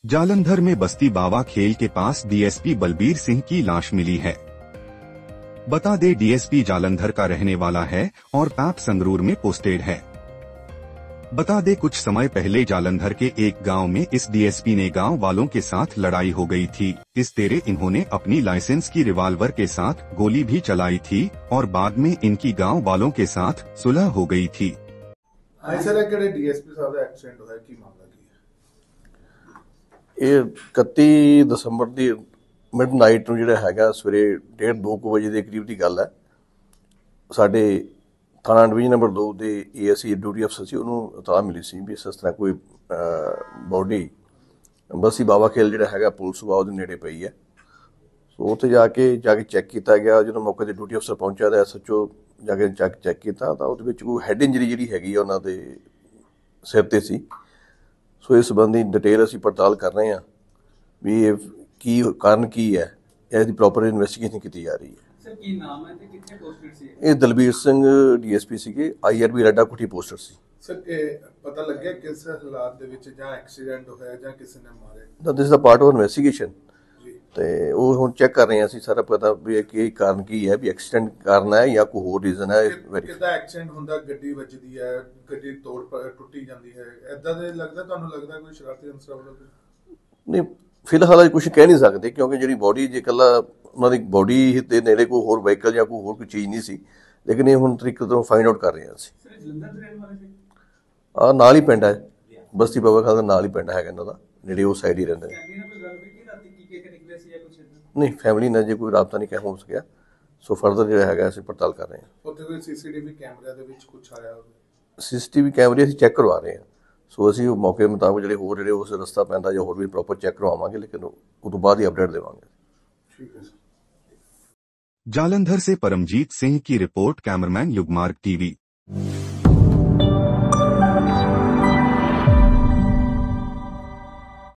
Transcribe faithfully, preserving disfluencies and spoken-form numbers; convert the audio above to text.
जालंधर में बस्ती बावा खेल के पास डीएसपी बलबीर सिंह की लाश मिली है। बता दे डीएसपी जालंधर का रहने वाला है और पैप संगरूर में पोस्टेड है। बता दे कुछ समय पहले जालंधर के एक गांव में इस डीएसपी ने गांव वालों के साथ लड़ाई हो गई थी। इस तेरे इन्होंने अपनी लाइसेंस की रिवाल्वर के साथ गोली भी चलाई थी और बाद में इनकी गांव वालों के साथ सुलह हो गई थी। डीएसपी साहब एक्सीडेंट होया की मामला ਇਹ ਇਕੱਤੀ ਦਸੰਬਰ ਦੀ ਮਿਡ ਨਾਈਟ ਨੂੰ ਜਿਹੜਾ ਹੈਗਾ ਸਵੇਰੇ ਡੇਢ ਦੋ ਕੁ ਵਜੇ ਦੇ ਕਰੀਬ ਦੀ ਗੱਲ ਹੈ। ਸਾਡੇ ਥਾਣਾ ਡਿਵੀਜ਼ਨ ਨੰਬਰ ਦੋ ਦੇ ਏਐਸਆਈ ਡਿਊਟੀ ਅਫਸਰ ਸੀ, ਉਹਨੂੰ ਇਤਲਾਹ ਮਿਲੀ ਸੀ ਵੀ ਇਸ ਤਰ੍ਹਾਂ ਕੋਈ ਬੋਡੀ ਬਸਤੀ ਬਾਵਾ ਖੇਲ ਜਿਹੜਾ ਹੈਗਾ ਪੁਲਿਸ ਸੁਭਾਅ ਦੇ ਨੇੜੇ ਪਈ ਹੈ। ਸੋ ਉੱਥੇ ਜਾ ਕੇ ਜਾ ਕੇ ਚੈੱਕ ਕੀਤਾ ਗਿਆ। ਜਦੋਂ ਮੌਕੇ 'ਤੇ ਡਿਊਟੀ ਅਫਸਰ ਪਹੁੰਚਿਆ ਤਾਂ ਐਸਐਚਓ ਜਾ ਕੇ ਚੈੱਕ ਚੈੱਕ ਕੀਤਾ ਤਾਂ ਉਹਦੇ ਵਿੱਚ ਕੋਈ ਹੈਡ ਇੰਜਰੀ ਜਿਹੜੀ ਹੈਗੀ ਉਹਨਾਂ ਦੇ ਸਿਰ 'ਤੇ ਸੀ। ਸੋ ਇਸ ਸੰਬੰਧੀ ਡਿਟੇਲ ਅਸੀਂ ਪੜਤਾਲ ਕਰ ਰਹੇ ਹਾਂ ਵੀ ਇਹ ਕੀ ਕਾਰਨ ਕੀ ਹੈ, ਇਹਦੀ ਪ੍ਰੋਪਰ ਇਨਵੈਸਟੀਗੇਸ਼ਨ ਕੀਤੀ ਜਾ ਰਹੀ ਹੈ। ਸਰ ਕੀ ਨਾਮ ਹੈ ਤੇ ਕਿੱਥੇ ਪੋਸਟਡ ਸੀ ਇਹ ਦਲਬੀਰ ਸਿੰਘ ਡੀਐਸਪੀ ਸੀਗੇ, ਆਈਆਰਬੀ ਰੱਡਾ ਕੁੱਟੀ ਪੋਸਟਡ ਸੀ। ਸਰ ਇਹ ਪਤਾ ਲੱਗਿਆ ਕਿਸ ਹਾਲਾਤ ਦੇ ਵਿੱਚ ਜਾਂ ਐਕਸੀਡੈਂਟ ਹੋਇਆ ਜਾਂ ਕਿਸੇ ਨੇ ਮਾਰੇ? ਤਾਂ ਦਿਸ ਦਾ ਪਾਰਟ ਆਫ ਇਨਵੈਸਟੀਗੇਸ਼ਨ ਤੇ ਉਹ ਹੁਣ ਚੈੱਕ ਕਰ ਰਹੇ ਹਾਂ ਅਸੀਂ ਸਾਰਾ ਪਤਾ ਵੀ ਇਹ ਕੀ ਕਾਰਨ ਕੀ ਹੈ, ਵੀ ਐਕਸੀਡੈਂਟ ਕਾਰਨ ਹੈ ਜਾਂ ਕੋਈ ਹੋਰ ਰੀਜ਼ਨ ਹੈ। ਕਿੱਦਾਂ ਐਕਸੀਡੈਂਟ ਹੁੰਦਾ, ਗੱਡੀ ਵੱਜਦੀ ਹੈ, ਗੱਡੀ ਤੋੜ ਟੁੱਟੀ ਜਾਂਦੀ ਹੈ, ਏਦਾਂ ਦੇ ਲੱਗਦਾ ਤੁਹਾਨੂੰ? ਲੱਗਦਾ ਕੋਈ ਸ਼ਰਾਰਤੀ ਅਨਸਰ ਵੱਲੋਂ? ਨਹੀਂ, ਫਿਲਹਾਲ ਕੁਝ ਕਹਿ ਨਹੀਂ ਸਕਦੇ ਕਿਉਂਕਿ ਜਿਹੜੀ ਬੋਡੀ ਜੇ ਇਕੱਲਾ ਉਹਨਾਂ ਦੀ ਬੋਡੀ ਦੇ ਨੇੜੇ ਕੋਈ ਹੋਰ ਵਹੀਕਲ ਜਾਂ ਕੋਈ ਹੋਰ ਕੋਈ ਚੀਜ਼ ਨਹੀਂ ਸੀ, ਲੇਕਿਨ ਇਹ ਹੁਣ ਤਰੀਕੇ ਤੋਂ ਫਾਈਂਡ ਆਊਟ ਕਰ ਰਹੇ ਹਾਂ ਅਸੀਂ। ਆ ਨਾਲ ਹੀ ਪਿੰਡ ਹੈ, ਬਸਤੀ ਬਾਵਾ ਖਾਲ ਦਾ ਨਾਲ ਹੀ ਪਿੰਡ ਹੈਗਾ ਇਹਨਾਂ ਦਾ, ਨੇੜੇ ਉਹ ਸਾਈਡ ਹੀ ਰਹਿੰਦੇ ਨੇ। ਨਹੀਂ, ਫੈਮਿਲੀ ਨਾਲ ਜੇ ਕੋਈ ਰਾਬਤਾ ਨਹੀਂ ਕਹਿ ਹੋ ਸਕਿਆ। ਸੋ ਫਰਦਰ ਜਿਹੜਾ ਹੈਗਾ ਅਸੀਂ ਪੜਤਾਲ ਕਰ ਰਹੇ ਹਾਂ। ਉੱਥੇ ਕੋਈ ਸੀਸੀਟੀਵੀ ਕੈਮਰਿਆਂ ਦੇ ਵਿੱਚ ਕੁਝ ਆਇਆ ਹੋਵੇ? ਸੀਸੀਟੀਵੀ ਕੈਮਰੇ ਅਸੀਂ ਚੈੱਕ ਕਰਵਾ ਰਹੇ ਹਾਂ। ਸੋ ਅਸੀਂ ਉਹ ਮੌਕੇ ਮੁਤਾਬਕ ਜਿਹੜੇ ਹੋਰ ਜਿਹੜੇ ਉਸ ਰਸਤਾ ਪੈਂਦਾ ਜਾਂ ਹੋਰ ਵੀ ਪ੍ਰੋਪਰ ਚੈੱਕ ਕਰਵਾਵਾਂਗੇ, ਲੇਕਿਨ ਉਹ ਤੋਂ ਬਾਅਦ ਹੀ ਅਪਡੇਟ ਦੇਵਾਂਗੇ। ਠੀਕ ਹੈ ਸਰ। जालंधर से परमजीत सिंह की रिपोर्ट, कैमरामैन युगमार्ग टीवी।